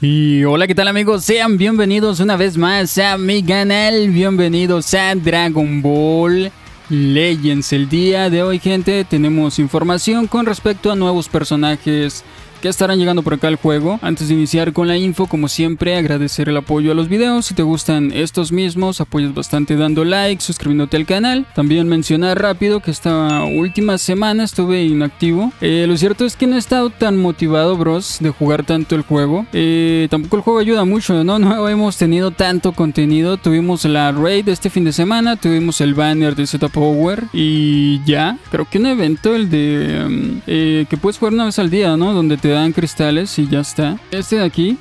Y hola, ¿qué tal amigos? Sean bienvenidos una vez más a mi canal, bienvenidos a Dragon Ball Legends. El día de hoy, gente, tenemos información con respecto a nuevos personajes que estarán llegando por acá al juego. Antes de iniciar con la info, como siempre, agradecer el apoyo a los videos. Si te gustan estos mismos, apoyas bastante dando like, suscribiéndote al canal. También mencionar rápido que esta última semana estuve inactivo. Lo cierto es que no he estado tan motivado, bros, de jugar tanto el juego. Tampoco el juego ayuda mucho, ¿no? No hemos tenido tanto contenido. Tuvimos la raid este fin de semana, tuvimos el banner de Z Power y ya. Creo que un evento, el de que puedes jugar una vez al día, ¿no? Donde te dan cristales y ya está. Este de aquí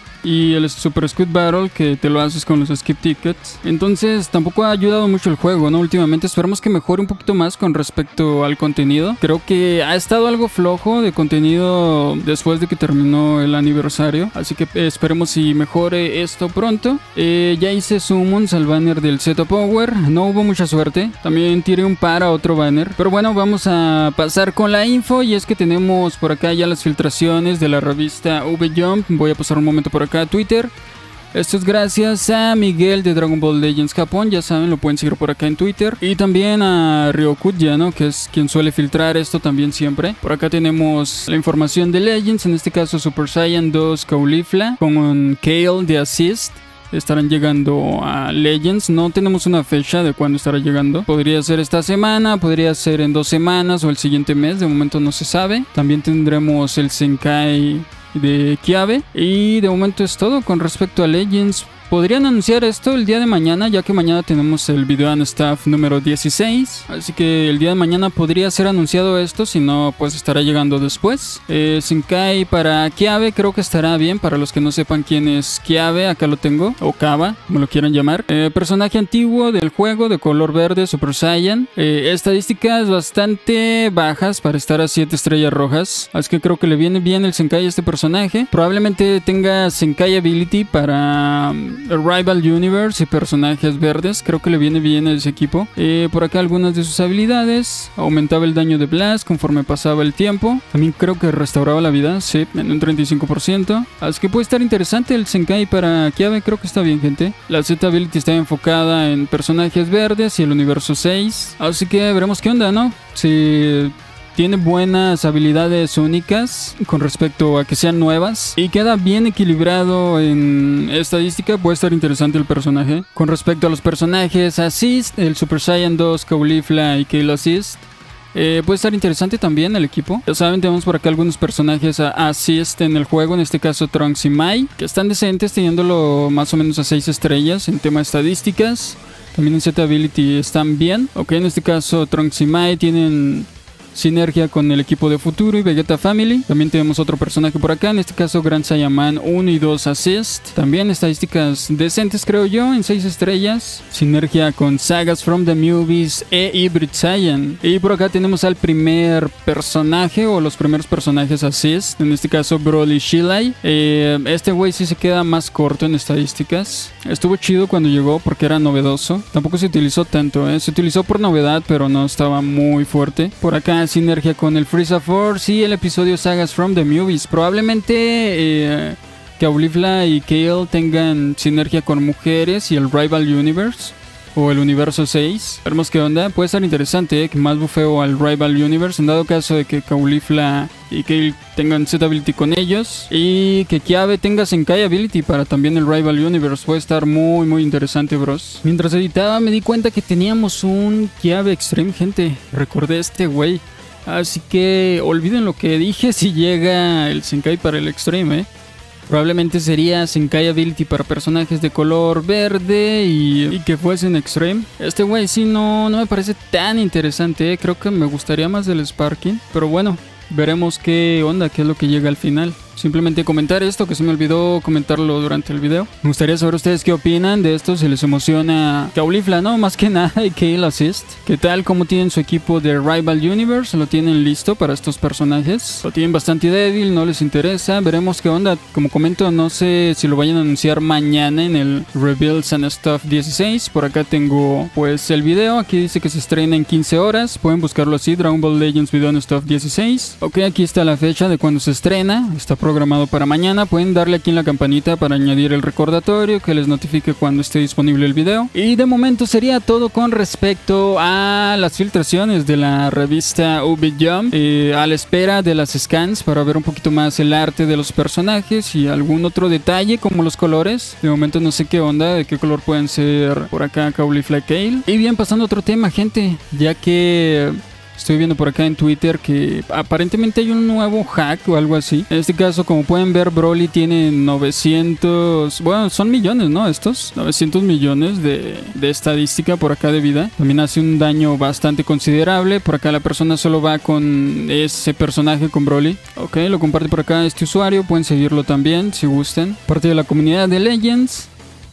y el Super Squid Battle, que te lo haces con los skip tickets. Entonces tampoco ha ayudado mucho el juego, ¿no? Últimamente esperemos que mejore un poquito más con respecto al contenido. Creo que ha estado algo flojo de contenido después de que terminó el aniversario, así que esperemos si mejore esto pronto. Ya hice summons al banner del Z Power, no hubo mucha suerte. También tiré un par a otro banner, pero bueno, vamos a pasar con la info. Y es que tenemos por acá ya las filtraciones de la revista V-Jump. Voy a pasar un momento por acá a Twitter. Esto es gracias a Miguel de Dragon Ball Legends Japón, ya saben, lo pueden seguir por acá en Twitter. Y también a Ryokuya, ¿no? Que es quien suele filtrar esto también siempre. Por acá tenemos la información de Legends, en este caso Super Saiyan 2 Caulifla con Kale de Assist. Estarán llegando a Legends. No tenemos una fecha de cuándo estará llegando. Podría ser esta semana, podría ser en 2 semanas o el siguiente mes. De momento no se sabe. También tendremos el Zenkai de Kiabe. Y de momento es todo con respecto a Legends. Podrían anunciar esto el día de mañana, ya que mañana tenemos el video and staff número 16. Así que el día de mañana podría ser anunciado esto, si no, pues estará llegando después. Zenkai para Kiabe creo que estará bien. Para los que no sepan quién es Kiabe, acá lo tengo, o Kaba, como lo quieran llamar. Personaje antiguo del juego, de color verde, Super Saiyan. Estadísticas bastante bajas para estar a 7 estrellas rojas. Así que creo que le viene bien el Zenkai a este personaje. Probablemente tenga Zenkai Ability para Rival Universe y personajes verdes. Creo que le viene bien a ese equipo. Por acá algunas de sus habilidades. Aumentaba el daño de Blast conforme pasaba el tiempo. También creo que restauraba la vida, sí, en un 35%. Así que puede estar interesante el Zenkai para Kiabe. Creo que está bien, gente. La Z Ability está enfocada en personajes verdes y el universo 6. Así que veremos qué onda, ¿no? Si tiene buenas habilidades únicas con respecto a que sean nuevas y queda bien equilibrado en estadística, puede estar interesante el personaje. Con respecto a los personajes Assist, el Super Saiyan 2 Caulifla y Kale Assist, puede estar interesante también el equipo. Ya saben, tenemos por acá algunos personajes Assist en el juego, en este caso Trunks y Mai, que están decentes, teniéndolo más o menos a 6 estrellas en tema de estadísticas. También en Z Ability están bien. Ok, en este caso Trunks y Mai tienen sinergia con el equipo de Futuro y Vegeta Family. También tenemos otro personaje por acá, en este caso Grand Saiyaman 1 y 2 Assist. También estadísticas decentes, creo yo, en 6 estrellas. Sinergia con Sagas from the Movies e Hybrid Saiyan. Y por acá tenemos al primer personaje o los primeros personajes Assist, en este caso Broly Shilai. Este güey sí se queda más corto en estadísticas. Estuvo chido cuando llegó porque era novedoso. Tampoco se utilizó tanto, se utilizó por novedad, pero no estaba muy fuerte. Por acá sinergia con el Frieza Force y el episodio Sagas from the Movies. Probablemente Caulifla y Kale tengan sinergia con mujeres y el Rival Universe o el universo 6. Veremos qué onda. Puede estar interesante, que más bufeo al Rival Universe en dado caso de que Caulifla y Kale tengan Z Ability con ellos y que Kiabe tenga Zenkai Ability para también el Rival Universe. Puede estar muy muy interesante, bros. Mientras editaba me di cuenta que teníamos un Kiabe Extreme, gente. Recordé este güey. Así que olviden lo que dije si llega el Zenkai para el Extreme, Probablemente sería Zenkai Ability para personajes de color verde y que fuesen Extreme. Este güey sí no me parece tan interesante, Creo que me gustaría más del Sparking. Pero bueno, veremos qué onda, qué es lo que llega al final. Simplemente comentar esto, que se me olvidó comentarlo durante el video. Me gustaría saber ustedes qué opinan de esto, si les emociona Caulifla, ¿no? Más que nada, y Kale Assist. ¿Qué tal? ¿Cómo tienen su equipo de Rival Universe? ¿Lo tienen listo para estos personajes? ¿Lo tienen bastante débil? ¿No les interesa? Veremos qué onda. Como comento, no sé si lo vayan a anunciar mañana en el Reveals and Stuff 16. Por acá tengo pues el video. Aquí dice que se estrena en 15 horas. Pueden buscarlo así, Dragon Ball Legends Video and Stuff 16. Ok, aquí está la fecha de cuando se estrena. Está programado para mañana. Pueden darle aquí en la campanita para añadir el recordatorio que les notifique cuando esté disponible el video. Y de momento sería todo con respecto a las filtraciones de la revista UbiJump, a la espera de las scans para ver un poquito más el arte de los personajes y algún otro detalle como los colores. De momento no sé qué onda, de qué color pueden ser por acá Caulifla Kale. Y bien, pasando a otro tema, gente, ya que estoy viendo por acá en Twitter que aparentemente hay un nuevo hack o algo así. En este caso, como pueden ver, Broly tiene 900... Bueno, son millones, ¿no? Estos 900 millones de estadística por acá de vida. También hace un daño bastante considerable. Por acá la persona solo va con ese personaje, con Broly. Ok, lo comparte por acá este usuario. Pueden seguirlo también si gustan. Parte de la comunidad de Legends.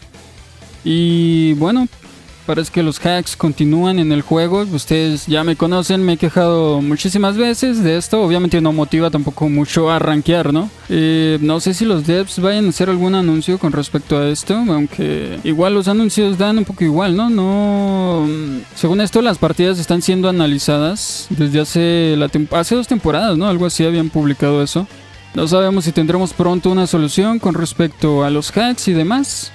Y bueno, parece que los hacks continúan en el juego. Ustedes ya me conocen, me he quejado muchísimas veces de esto. Obviamente no motiva tampoco mucho a rankear, ¿no? No sé si los devs vayan a hacer algún anuncio con respecto a esto, aunque igual los anuncios dan un poco igual, ¿no? Según esto, las partidas están siendo analizadas desde hace 2 temporadas, ¿no? Algo así habían publicado eso. No sabemos si tendremos pronto una solución con respecto a los hacks y demás.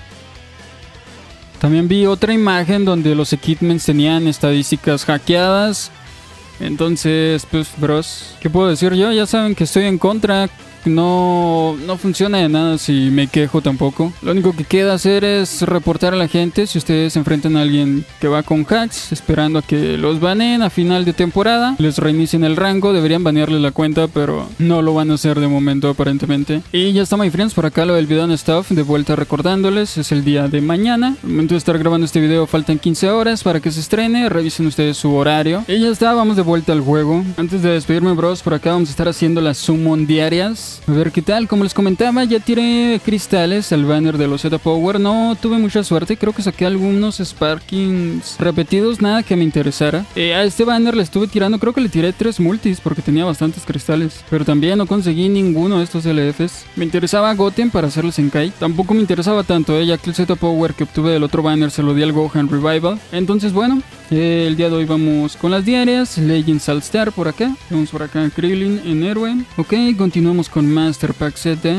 También vi otra imagen donde los equipments tenían estadísticas hackeadas. Entonces, pues, bros, ¿qué puedo decir yo? Ya saben que estoy en contra. No funciona de nada si me quejo tampoco. Lo único que queda hacer es reportar a la gente si ustedes se enfrentan a alguien que va con hacks, esperando a que los baneen a final de temporada, les reinicien el rango. Deberían banearle la cuenta, pero no lo van a hacer de momento aparentemente. Y ya está, my friends, por acá lo del video en stuff. De vuelta recordándoles, es el día de mañana. Al momento de estar grabando este video faltan 15 horas para que se estrene. Revisen ustedes su horario. Y ya está, vamos de vuelta al juego. Antes de despedirme, bros, por acá vamos a estar haciendo las summon diarias. A ver qué tal. Como les comentaba, ya tiré cristales al banner de los Z Power. No tuve mucha suerte, creo que saqué algunos Sparkings repetidos, nada que me interesara. A este banner le estuve tirando, creo que le tiré 3 multis porque tenía bastantes cristales, pero también no conseguí ninguno de estos LFs. Me interesaba Goten para hacerle Zenkai, tampoco me interesaba tanto, ya que el Z Power que obtuve del otro banner se lo di al Gohan Revival. Entonces bueno, el día de hoy vamos con las diarias. Legends All Star por acá, vamos por acá Krillin en héroe. Ok, continuamos con Master Pack Z.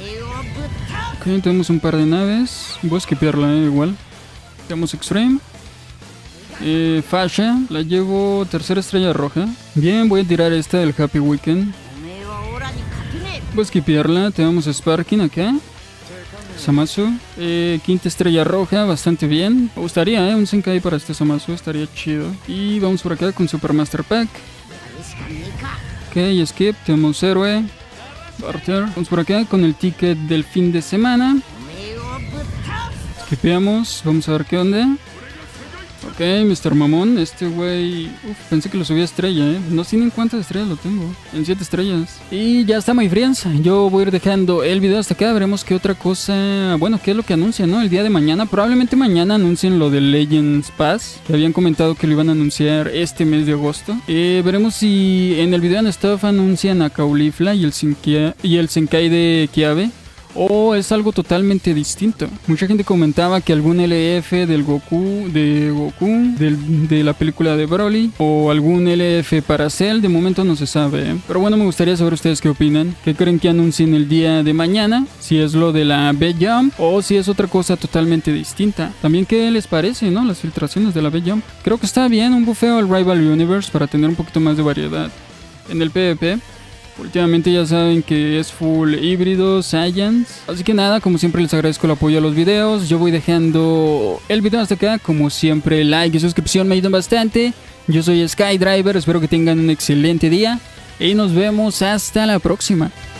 Ok, tenemos un par de naves. Voy a skipearla, igual. Tenemos Extreme. Fasha, la llevo tercera estrella roja. Bien, voy a tirar esta del Happy Weekend. Voy a skipearla. Tenemos Sparking acá. Zamasu, quinta estrella roja, bastante bien. Me gustaría, un Zenkai para este Zamasu, estaría chido. Y vamos por acá con Super Master Pack. Ok, skip, tenemos héroe. Barter. Vamos por acá con el ticket del fin de semana. Skipeamos, vamos a ver qué onda. Ok, Mr. Mamón, este güey... pensé que lo subía a estrella, No sé ni en cuántas estrellas lo tengo. En 7 estrellas. Y ya está, my friends. Yo voy a ir dejando el video hasta acá. Veremos qué otra cosa... Bueno, qué es lo que anuncian, ¿no? El día de mañana. Probablemente mañana anuncien lo del Legends Pass, que habían comentado que lo iban a anunciar este mes de agosto. Veremos si en el video en stuff anuncian a Caulifla y el Zenkai de Kiabe, o es algo totalmente distinto. Mucha gente comentaba que algún LF del Goku, de la película de Broly, o algún LF para Cell. De momento no se sabe, Pero bueno, me gustaría saber ustedes qué opinan. ¿Qué creen que anuncien el día de mañana? Si es lo de la B-Jump o si es otra cosa totalmente distinta. También qué les parece, ¿no? Las filtraciones de la B-Jump. Creo que está bien un bufeo al Rival Universe para tener un poquito más de variedad en el PvP. Últimamente ya saben que es full híbrido, Science. Así que nada, como siempre les agradezco el apoyo a los videos. Yo voy dejando el video hasta acá. Como siempre, like y suscripción me ayudan bastante. Yo soy Skydriver, espero que tengan un excelente día. Y nos vemos hasta la próxima.